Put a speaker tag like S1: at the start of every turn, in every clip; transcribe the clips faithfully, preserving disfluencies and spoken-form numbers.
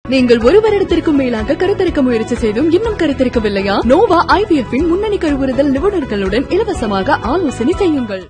S1: நீங்கள் ஒரு வருடத்திற்கும் மேலாக கருத்தரிக்க முயற்சி செய்தும் இன்னும் கருத்தரிக்கவில்லையா? நோவா ஐவிஎஃப் இன் முன்னணி கருவுறுதல் நிபுணர்களுடன் இலவசமாக ஆலோசனை செய்யுங்கள்.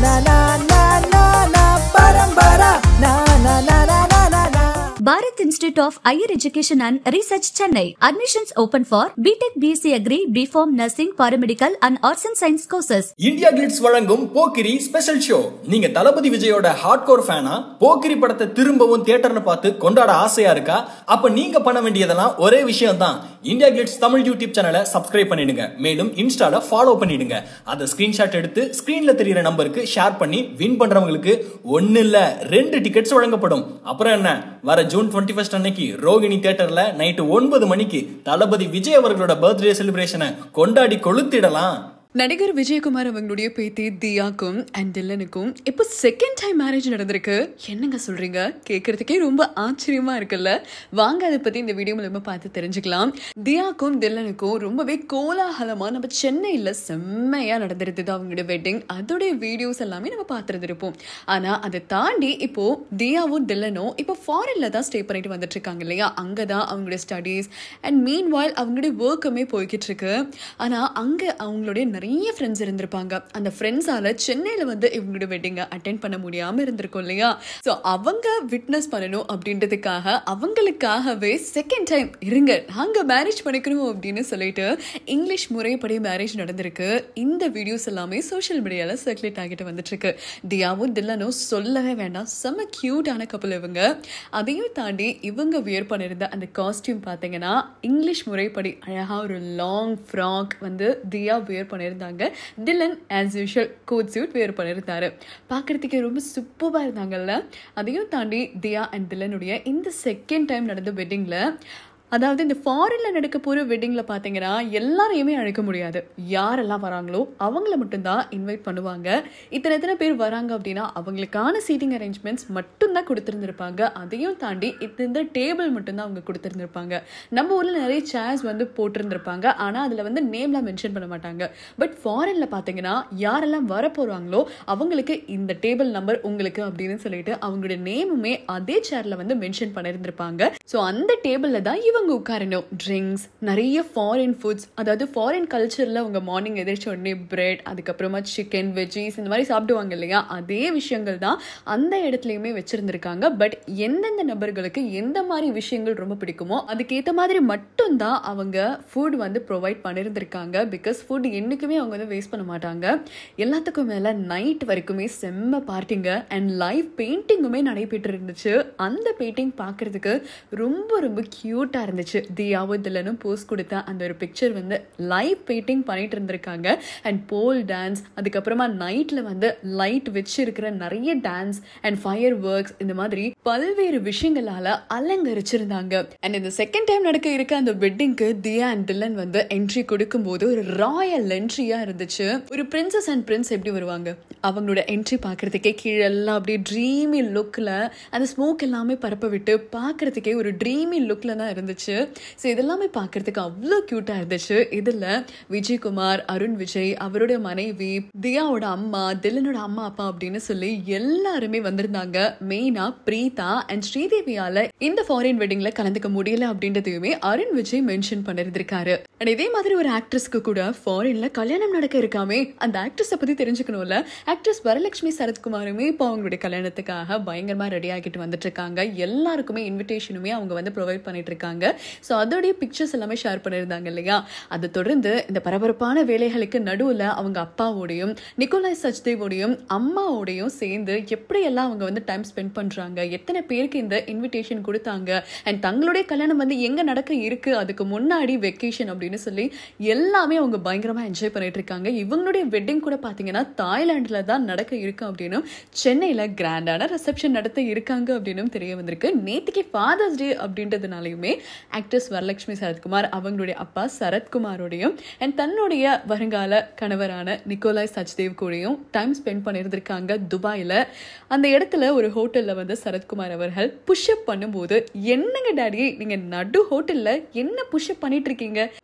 S2: Bharat Institute of Higher Education and Research, Chennai. Admissions open for B Tech, B S c Agri, B Pharm, Nursing, Paramedical and Arts and Science courses.
S3: India Glitz வழங்கும் போக்கிரி ஸ்பெஷல் ஷோ. நீங்க தளபதி விஜயோட hardcore ஃபேனா? போக்கிரி படத்தை திரும்பவும் தியேட்டர்ல பார்த்து கொண்டாட ஆசையா இருக்கா? அப்ப நீங்க பண்ண வேண்டியதெல்லாம் ஒரே விஷயம் தான். இந்தியா கிளிட்ஸ் தமிழ் யூடியூப் சேனலை சப்ஸ்கிரைப் பண்ணிடுங்க. மேலும் இன்ஸ்டால ஃபாலோ பண்ணிடுங்க. அதை ஸ்கிரீன்ஷாட் எடுத்து ஸ்கிரீன்ல தெரியுற நம்பருக்கு ஷேர் பண்ணி வின் பண்றவங்களுக்கு ஒன்னு இல்ல ரெண்டு டிக்கெட்ஸ் வழங்கப்படும். அப்புறம் என்ன, வர ஜூன் டுவெண்ட்டி ஃபர்ஸ்ட் அன்னைக்கு ரோகிணி தியேட்டர்ல நைட்டு ஒன்பது மணிக்கு தளபதி விஜய் அவர்களோட பர்த்டே செலிப்ரேஷனை கொண்டாடி கொளுத்திடலாம்.
S1: நடிகர் விஜயகுமார் அவங்களுடைய பேத்தி தியாக்கும் அண்ட் டில்லனுக்கும் இப்போ செகண்ட் டைம் மேரேஜ் நடந்திருக்கு. என்னங்க சொல்றீங்க? கேட்கறதுக்கே ரொம்ப ஆச்சரியமா இருக்குல்ல. வாங்க அதை பத்தி இந்த வீடியோ மூலமா பார்த்து தெரிஞ்சுக்கலாம். தியாக்கும் டில்லனுக்கும் ரொம்பவே கோலாகலமா நம்ம சென்னையில செம்மையா நடந்திருந்தது அவங்களுடைய வெட்டிங். அதோடைய வீடியோஸ் எல்லாமே நம்ம பார்த்துருந்துருப்போம். ஆனா அதை தாண்டி இப்போ தியாவும் டில்லனும் இப்போ ஃபாரின்ல தான் ஸ்டே பண்ணிட்டு வந்துட்டு இருக்காங்க இல்லையா? அங்கதான் அவங்களுடைய ஸ்டடீஸ் அண்ட் மீன் வாயில் அவங்களுடைய ஒர்க்குமே போய்கிட்டு இருக்கு. ஆனா அங்க அவங்களுடைய நிறைய ஃப்ரெண்ட்ஸ் இருந்திருப்பாங்க. அந்த ஃப்ரெண்ட்ஸால சென்னையில வந்து இவங்களோட வெட்டிங்கை அட்டென்ட் பண்ண முடியாம இருந்திருக்கும் இல்லையா? ஸோ அவங்க விட்னஸ் பண்ணணும் அப்படின்றதுக்காக அவங்களுக்காகவே செகண்ட் டைம் இருங்க நாங்க மேரேஜ் பண்ணிக்கணும் அப்படின்னு சொல்லிட்டு இங்கிலீஷ் முறைப்படி மேரேஜ் நடந்திருக்கு. இந்த வீடியோஸ் எல்லாமே சோஷியல் மீடியால சர்க்குலேட் ஆகிட்டு வந்துட்டு இருக்கு. தியாவும் டில்லனும் சொல்லவே வேண்டாம், செம்ம கியூட்டான கப்பல் இவங்க. அதையும் தாண்டி இவங்க வியர் பண்ணிருந்த அந்த காஸ்டியூம் பார்த்தீங்கன்னா இங்கிலீஷ் முறைப்படி அழகா ஒரு லாங் ஃப்ராக் வந்து தியா வியர் பண்ணி இருந்தாங்க. Dillon as usual coat suit wear பண்ணியிருந்தாரு. பார்க்கறதுக்கு ரொம்ப சூப்பராக இருந்தாங்கல்ல. அதையும் தாண்டி தியா அண்ட் டில்லனுடைய இந்த செகண்ட் டைம் நடந்த வெட்டிங்ல, அதாவது இந்த ஃபாரின்ல நடக்க போகிற வெட்டிங்கில் பார்த்தீங்கன்னா எல்லாரையுமே அழைக்க முடியாது. யாரெல்லாம் வராங்களோ அவங்கள மட்டும்தான் இன்வைட் பண்ணுவாங்க. இத்தனை எத்தனை பேர் வராங்க அப்படின்னா அவங்களுக்கான சீட்டிங் அரேஞ்ச்மெண்ட்ஸ் மட்டும்தான் கொடுத்துருந்துருப்பாங்க. அதையும் தாண்டி இந்த டேபிள் மட்டும்தான் அவங்க கொடுத்துருந்துருப்பாங்க. நம்ம ஊரில் நிறைய சேர்ஸ் வந்து போட்டிருந்துருப்பாங்க. ஆனால் அதில் வந்து நேம்லாம் மென்ஷன் பண்ண மாட்டாங்க. பட் ஃபாரினில் பார்த்தீங்கன்னா யாரெல்லாம் வர போகிறாங்களோ அவங்களுக்கு இந்த டேபிள் நம்பர் உங்களுக்கு அப்படின்னு சொல்லிட்டு அவங்களுடைய நேமுமே அதே சேரில் வந்து மென்ஷன் பண்ணியிருந்திருப்பாங்க. ஸோ அந்த டேபிளில் தான் இவங்க உட்காரணும். ட்ரிங்க்ஸ், நிறைய ஃபாரின் ஃபுட்ஸ், அதாவது ஃபாரின் கல்ச்சரில் அவங்க மார்னிங் எதிர்ச்ச உடனே பிரெட், அதுக்கப்புறமா சிக்கன், வெஜ்ஜீஸ் இந்த மாதிரி சாப்பிடுவாங்க இல்லையா? அதே விஷயங்கள் தான் அந்த இடத்துலையுமே வச்சிருந்திருக்காங்க. பட் எந்தெந்த நபர்களுக்கு எந்த மாதிரி விஷயங்கள் ரொம்ப பிடிக்குமோ அதுக்கேற்ற மாதிரி மட்டும்தான் அவங்க ஃபுட் வந்து ப்ரொவைட் பண்ணியிருந்திருக்காங்க. பிகாஸ் ஃபுட் என்றைக்குமே அவங்க வந்து வேஸ்ட் பண்ண மாட்டாங்க. எல்லாத்துக்கும் மேலே நைட் வரைக்குமே செம்ம பார்ட்டிங்க அண்ட் லைவ் பெயிண்டிங்குமே நடைபெற்று இருந்துச்சு. அந்த பெயிண்டிங் பார்க்கறதுக்கு ரொம்ப ரொம்ப க்யூட்டாக இருந்துச்சு. தியாவும் டில்லனும் போஸ்ட் கொடுத்த அந்த ஒரு பிக்சர் வந்து லைவ் பெயிண்டிங் பண்ணிட்டு இருந்திருக்காங்க. அண்ட் போல் டான்ஸ், அதுக்கப்புறமா நைட்ல வந்து லைட் வச்சு இருக்கிற நிறைய டான்ஸ் அண்ட் ஃபயர் ஒர்க்ஸ், இந்த மாதிரி பல்வேறு விஷயங்களால அலங்கரிச்சிருந்தாங்க. அண்ட் இந்த செகண்ட் டைம் நடக்க இருக்க அந்த வெட்டிங்க்கு தியா அண்ட் டில்லன் வந்து என்ட்ரி கொடுக்கும் போது ஒரு ராயல் என்ட்ரியா இருந்துச்சு. ஒரு பிரின்சஸ் அண்ட் பிரின்ஸ் எப்படி வருவாங்க, அவங்களோட என்ட்ரி பார்க்கறதுக்கே கீழெல்லாம் அப்படியே ட்ரீமி லுக்ல அந்த ஸ்மோக் எல்லாமே பரப்ப விட்டு பார்க்கறதுக்கே ஒரு ட்ரீமி லுக்ல தான் இருந்துச்சு. ஸோ இதெல்லாமே பார்க்கறதுக்கு அவ்வளோ கியூட்டா இருந்துச்சு. இதுல விஜயகுமார், அருண் விஜய், அவரோட மனைவி, தியாவோட அம்மா, டில்லனோட அம்மா அப்பா அப்படின்னு சொல்லி எல்லாருமே வந்திருந்தாங்க. மெயினா பிரீதா அண்ட் ஸ்ரீதேவியால இந்த ஃபாரின் வெட்டிங்ல கலந்துக்க முடியல அப்படின்றதையுமே அருண் விஜய் மென்ஷன் பண்ணிருந்திருக்காரு. அண்ட் இதே மாதிரி ஒரு ஆக்ட்ரஸ்க்கு கூட ஃபாரின்ல கல்யாணம் நடக்க இருக்காமே, அந்த ஆக்ட்ரஸை பத்தி தெரிஞ்சுக்கணும்ல. ஆக்ட்ரஸ் வரலட்சுமி சரத்குமாருமே இப்போ அவங்களுடைய கல்யாணத்துக்காக பயங்கரமா ரெடி ஆகிட்டு வந்துட்டு இருக்காங்க. எல்லாருக்குமே இன்விடேஷனுமே அவங்க வந்து ப்ரொவைட் பண்ணிட்டு இருக்காங்க. ஸோ அதோடைய பிக்சர்ஸ் எல்லாமே ஷேர் பண்ணியிருந்தாங்க இல்லையா? அதை தொடர்ந்து இந்த பரபரப்பான வேலைகளுக்கு நடுவில் அவங்க அப்பாவோடையும் நிக்கோலாஸ் சச்தேவோடையும் அம்மாவோடையும் சேர்ந்து எப்படியெல்லாம் அவங்க வந்து டைம் ஸ்பெண்ட் பண்ணுறாங்க, எத்தனை பேருக்கு இந்த இன்விடேஷன் கொடுத்தாங்க, அண்ட் தங்களுடைய கல்யாணம் வந்து எங்கே நடக்க இருக்கு, அதுக்கு முன்னாடி வெக்கேஷன் அப்படின்னு சொல்லி எல்லாமே அவங்க பயங்கரமாக என்ஜாய் பண்ணிட்டு இருக்காங்க. இவங்களுடைய வெட்டிங் கூட பார்த்தீங்கன்னா தாய்லாண்டில் தான் நடக்க இருக்கு அப்படின்னு சென்னையில் கிராண்டான ரிசப்ஷன் நடத்த இருக்காங்க அப்படின்னு தெரிய வந்திருக்கு. நேற்றுக்கு ஃபாதர்ஸ் டே அப்படின்றதுனாலையுமே ஆக்ட்ரஸ் வரலட்சுமி சரத்குமார் அவங்களுடைய அப்பா சரத்குமாரோடையும் அண்ட் தன்னுடைய வருங்கால கணவரான நிக்கோலாஸ் சச்தேவ் கூடயும் டைம் ஸ்பெண்ட் பண்ணியிருந்திருக்காங்க துபாயில். அந்த இடத்துல ஒரு ஹோட்டலில் வந்து சரத்குமார் அவர்கள் புஷ்அப் பண்ணும்போது, என்னங்க டாடி நீங்க நடு ஹோட்டலில் என்ன புஷ்அப் பண்ணிட்டு இருக்கீங்க,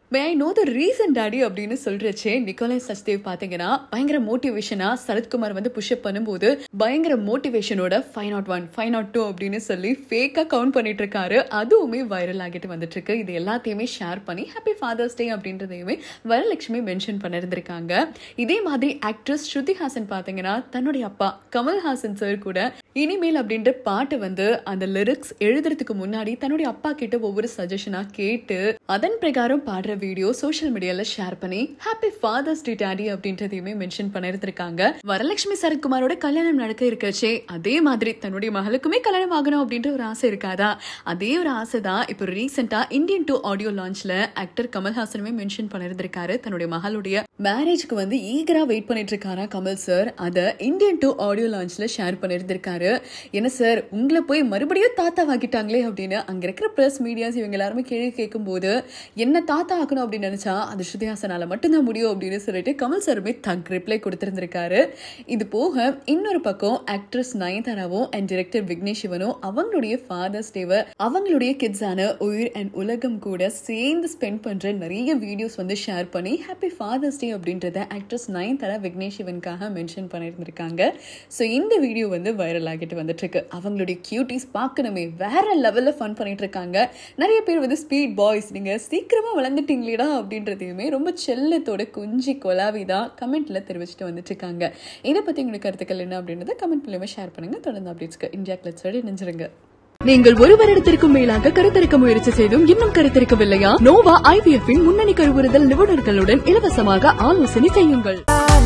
S1: may I know the reason daddy அப்படின்னு சொல்றச்சே நிக்கோலஸ் சச்தேவ் பாத்தீங்கன்னா பயங்கர மோட்டிவேஷனா சரத்குமார் வந்து புஷ்அப் பண்ணும்போது பயங்கர மோட்டிவேஷனோட five nought one five nought two அப்படின்னு சொல்லி ஃபேக்கா கவுண்ட் பண்ணிட்டு இருக்காரு. அதுவுமே வைரல் ஆகிட்டு வந்துட்டு இருக்கு. இது எல்லாத்தையுமே ஷேர் பண்ணி ஹாப்பி ஃபாதர்ஸ் டே அப்படின்றதையுமே வரலட்சுமி மென்ஷன் பண்ணிருந்திருக்காங்க. இதே மாதிரி ஆக்ட்ரஸ் ஸ்ருதி ஹாசன் பாத்தீங்கன்னா தன்னுடைய அப்பா கமல்ஹாசன் சார் கூட இனிமேல் அப்படின்ற பாட்டு வந்து அந்த லிரிக்ஸ் எழுதுறதுக்கு முன்னாடி தன்னுடைய அப்பா கிட்ட ஒவ்வொரு சஜஷனா கேட்டு அதன் பிரகாரம் பாடுற வீடியோ சோஷியல் மீடியால ஷேர் பண்ணி ஹாப்பி ஃபாதர்ஸ் டே டாடி அப்படின்றதையுமே மென்ஷன் பண்ணிருந்திருக்காங்க. வரலட்சுமி சரத்குமாரோட கல்யாணம் நடக்க இருக்கச்சே அதே மாதிரி தன்னுடைய மகளுக்குமே கல்யாணம் ஆகணும் அப்படின்ற ஒரு ஆசை இருக்காதா? அதே ஒரு ஆசை தான் இப்போ ரீசெண்டா இந்தியன் டூ ஆடியோ லான்ச்ல ஆக்டர் கமல்ஹாசனுமே மென்ஷன் பண்ணிருந்திருக்காரு. தன்னுடைய மகளுடைய மேரேஜ்க்கு வந்து ஈகரா வெயிட் பண்ணிட்டு இருக்காரா கமல் சார். அத இந்தியன் டூ ஆடியோ லான்ச்ல ஷேர் பண்ணிருந்திருக்காரு. என்ன சார் உங்களை போய் மறுபடியும் தாத்தா வாக்கிட்டாங்களே அப்படின்னு அங்க இருக்கிற பிரஸ் மீடியாஸ் இவங்க எல்லாருமே கேள்வி கேட்கும் போது என்ன தாத்தா ஆக்கணும் அப்படின்னு நினைச்சா அது ஸ்ருதி ஹாசனால மட்டும்தான் முடியும் அப்படின்னு சொல்லிட்டு கமல் சாருமே தக் ரிப்ளை கொடுத்திருந்திருக்காரு. இது போக இன்னொரு பக்கம் ஆக்ட்ரஸ் நயன்தாராவும் அண்ட் டைரக்டர் விக்னேஷ் சிவனும் அவங்களுடைய ஃபாதர்ஸ் டேவை அவங்களுடைய கிட்ஸான உயிர் அண்ட் உலகம் கூட சேர்ந்து ஸ்பெண்ட் பண்ற நிறைய வீடியோஸ் வந்து ஷேர் பண்ணி ஹாப்பி ஃபாதர்ஸ் டே அப்படின்றத ஆக்ட்ரஸ் நயன்தாரா விக்னேஷ் சிவனுக்காக மென்ஷன் பண்ணியிருந்திருக்காங்க. ஸோ இந்த வீடியோ வந்து வைரல் ஆகிட்டு வந்துட்டு இருக்கு. அவங்களுடைய கியூட்டிஸ் பார்க்கணுமே வேற லெவல்ல ஃபன் பண்ணிட்டு இருக்காங்க. நிறைய பேர் வந்து ஸ்பீட் பாய்ஸ் நீங்க சீக்கிரமா வளர்ந்துட்டீங்களா அப்படின்றதையுமே ரொம்ப செல்லத்தோட குஞ்சி கொலாவிதான் கமெண்ட்ல தெரிவிச்சுட்டு வந்துட்டு இருக்காங்க. இதை பத்தி உங்களுக்கு கருத்துக்கள் என்ன அப்படின்றத கமெண்ட் மூலமா ஷேர் பண்ணுங்க. தொடர்ந்து அப்டேட்ஸ்க்கு இந்தியா கிளட்ஸோட இணைஞ்சிருங்க.
S4: நீங்கள் ஒரு வருடத்திற்கும் மேலாக கருத்தரிக்க முயற்சி செய்தும் இன்னும் கருத்தரிக்கவில்லையா? நோவா ஐவிஎஃப் இன் முன்னணி கருவுறுதல் நிபுணர்களுடன் இலவசமாக ஆலோசனை செய்யுங்கள்.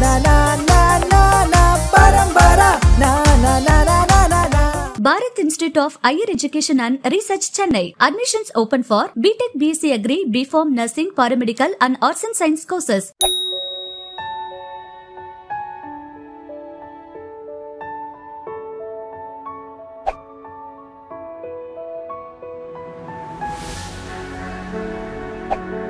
S2: Bharat Institute of Higher Education and Research Chennai. Admissions open for B Tech, B S c Agri, B Pharm, Nursing, Paramedical and Arts and Science courses.
S5: you